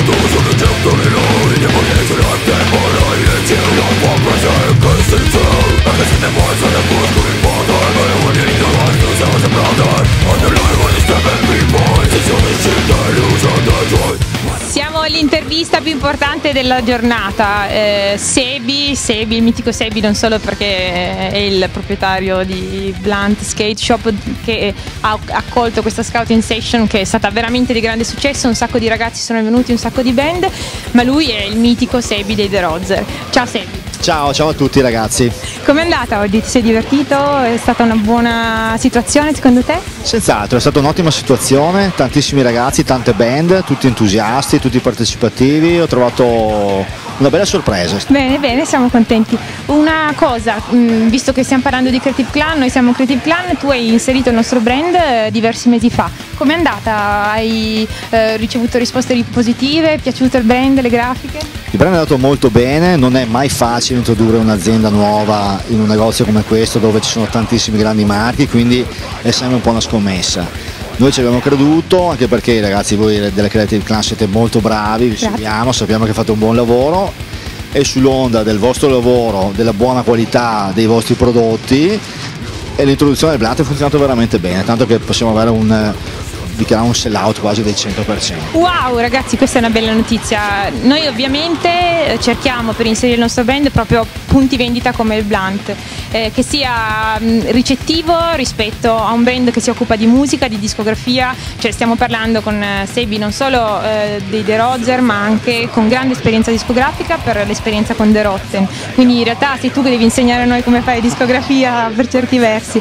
Siamo all'intervista più importante della giornata. Sebi, il mitico Sebi, non solo perché è il proprietario di Blunt Skate Shop che ha accolto questa scouting session che è stata veramente di grande successo, un sacco di ragazzi sono venuti, un sacco di band, ma lui è il mitico Sebi dei The Rozzer. Ciao Sebi. Ciao a tutti ragazzi. Com'è andata oggi? Ti sei divertito? È stata una buona situazione secondo te? Senz'altro, è stata un'ottima situazione, tantissimi ragazzi, tante band, tutti entusiasti, tutti partecipativi, ho trovato una bella sorpresa. Bene, siamo contenti. Una cosa, visto che stiamo parlando di Creative Clan, noi siamo Creative Clan, tu hai inserito il nostro brand diversi mesi fa. Com'è andata? Hai ricevuto risposte positive? È piaciuto il brand, le grafiche? Il brand è andato molto bene, non è mai facile introdurre un'azienda nuova in un negozio come questo dove ci sono tantissimi grandi marchi, quindi è sempre un po' una scommessa. Noi ci abbiamo creduto, anche perché ragazzi voi della Creative Clan siete molto bravi, vi seguiamo, sappiamo che fate un buon lavoro e sull'onda del vostro lavoro, della buona qualità dei vostri prodotti e l'introduzione del Blunt è funzionato veramente bene, tanto che possiamo avere dichiarare un sell out quasi del 100%. Wow ragazzi, questa è una bella notizia. Noi ovviamente cerchiamo per inserire il nostro brand proprio punti vendita come il Blunt, che sia ricettivo rispetto a un brand che si occupa di musica, di discografia, cioè stiamo parlando con Sebi non solo dei The Rozzer ma anche con grande esperienza discografica per l'esperienza con The Rotten, quindi in realtà sei tu che devi insegnare a noi come fare discografia per certi versi.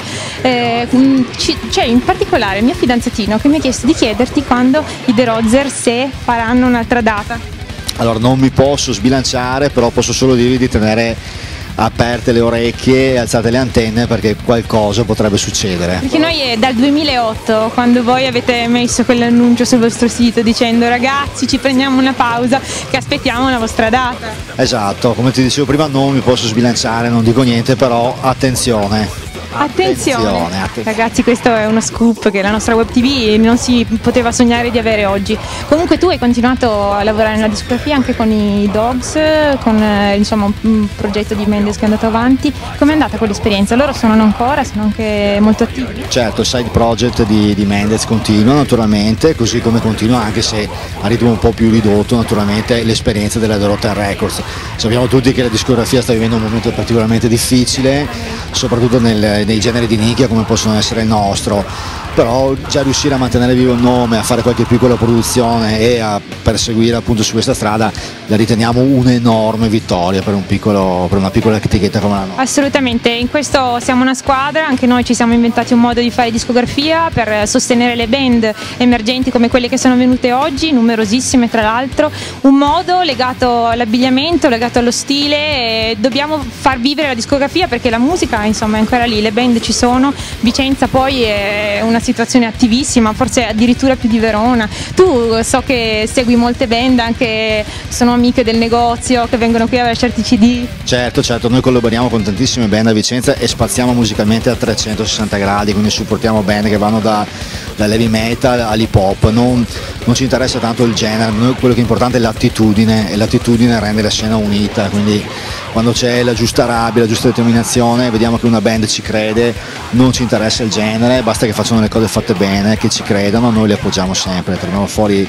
C'è in particolare il mio fidanzatino che mi ha chiesto di chiederti quando i The Rozzer se faranno un'altra data. Allora non mi posso sbilanciare, però posso solo dirvi di tenere aperte le orecchie e alzate le antenne perché qualcosa potrebbe succedere. Perché noi è dal 2008 quando voi avete messo quell'annuncio sul vostro sito dicendo ragazzi ci prendiamo una pausa che aspettiamo la vostra data. Esatto, come ti dicevo prima non mi posso sbilanciare, non dico niente, però attenzione. Attenzione. Ragazzi, questo è uno scoop che la nostra web tv non si poteva sognare di avere oggi. Comunque tu hai continuato a lavorare nella discografia anche con i Dogs, con insomma un progetto di Mendes che è andato avanti. Com'è andata quell'esperienza? Loro sono ancora, sono anche molto attivi. Certo, il side project di Mendes continua naturalmente, così come continua anche se a ritmo un po' più ridotto naturalmente l'esperienza della The Rotten Records. Sappiamo tutti che la discografia sta vivendo un momento particolarmente difficile, soprattutto nei generi di nicchia come possono essere il nostro, però già riuscire a mantenere vivo il nome, a fare qualche piccola produzione e a perseguire appunto su questa strada la riteniamo un'enorme vittoria per una piccola etichetta come la nostra. Assolutamente, in questo siamo una squadra, anche noi ci siamo inventati un modo di fare discografia per sostenere le band emergenti come quelle che sono venute oggi, numerosissime tra l'altro, un modo legato all'abbigliamento, legato allo stile, dobbiamo far vivere la discografia perché la musica insomma è ancora lì, le band ci sono, Vicenza poi è una situazione attivissima, forse addirittura più di Verona. Tu so che segui molte band, anche sono amiche del negozio che vengono qui a lasciarti CD. Certo, noi collaboriamo con tantissime band a Vicenza e spaziamo musicalmente a 360 gradi, quindi supportiamo band che vanno dall'heavy metal all'hip hop, non ci interessa tanto il genere, quello che è importante è l'attitudine e l'attitudine rende la scena unita, quindi quando c'è la giusta rabbia, la giusta determinazione, vediamo che una band ci crede, non ci interessa il genere, basta che facciano le cose fatte bene, che ci credano, noi li appoggiamo sempre, tiriamo fuori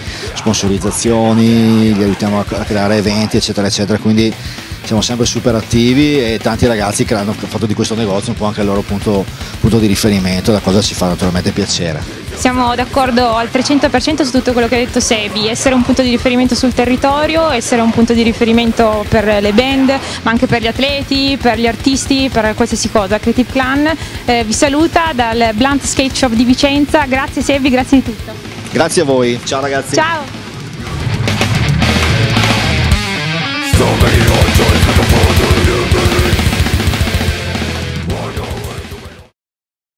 sponsorizzazioni, li aiutiamo a creare eventi eccetera eccetera, quindi siamo sempre super attivi e tanti ragazzi che hanno fatto di questo negozio un po' anche il loro punto di riferimento, la cosa ci fa naturalmente piacere. Siamo d'accordo al 300% su tutto quello che ha detto Sebi, essere un punto di riferimento sul territorio, essere un punto di riferimento per le band, ma anche per gli atleti, per gli artisti, per qualsiasi cosa. Creative Clan vi saluta dal Blunt Skate Shop di Vicenza, grazie Sebi, grazie di tutto. Grazie a voi, ciao ragazzi. Ciao.